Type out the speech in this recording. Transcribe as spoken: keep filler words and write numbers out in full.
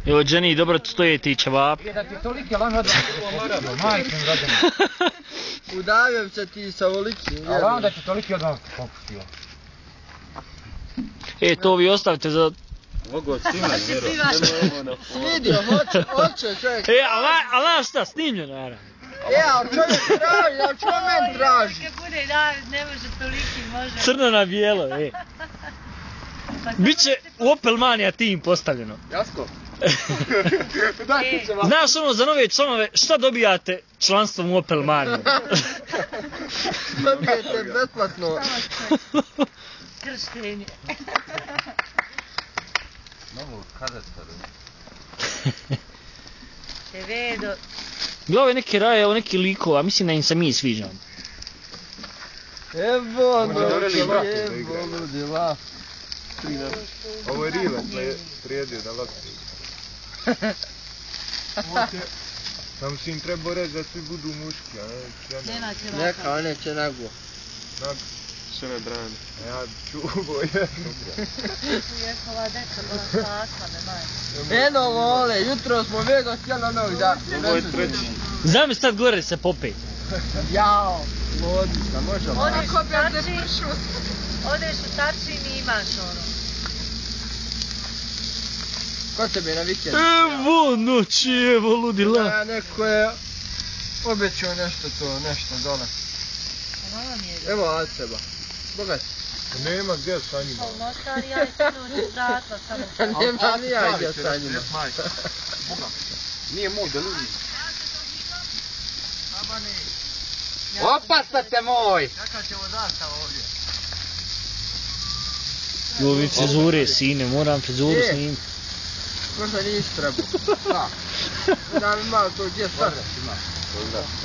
Evo, Jenny, dobro ti stoje ti ćevapi. Je da ti toliki lan odmah u Maradu, majkom rođena. Udavim se ti sa voliki. A vam da ti toliki odmah popustio. E, to vi ostavite za... Mogu od svima, Miro. Vidio, hoće, hoće čovjek. E, ali znaš šta, snimljeno, naravno. E, ali čovjek traži, ali čo men traži? Kad bude da, ne može toliki, može. Crno na bijelo, e. Biće u Opel Mania team postavljeno. Jasko. Znaš ono, za nove članove, šta dobijate članstvom u Opel Mania? Dobijete besplatno. Krštenje. Novu kadetaru. Te vedo. Gle, ove neke raje, ovo neki likova, mislim da im se mi sviđamo. Evo, evo, ludila. Ovo je Riva prijedio da lakše. Sam si im trebao reći da svi budu muški, a ne žene. Neka, one će nagu. Nagu. Sve ne brane. A ja čuvo jedno. Ujekova deka, bila stakla, ne maj. Eno vole, jutro smo vego sjela novih da. Ovo je treći. Znam sad gore se popet. Jao, lodica, može ovo. Odeš u tačin, odeš u tačin i imaš ono. Ko tebe na vikend? Evo noći, evo ludila. Ja, neko je obećao nešto to, nešto dole. Mama mi je da. Evo Alceba, bogat. Nema gdje sa njima. Notar, ja je sinoć zatla samo. Nema ni ja gdje sa njima. Nije moj, da ljudi. Opa, state moj! Kakav ćemo zastava ovdje? Ovi frizure, sine, moram frizuru snimiti. Možda nisi trebao. Da. Da mi malo to gdje stane.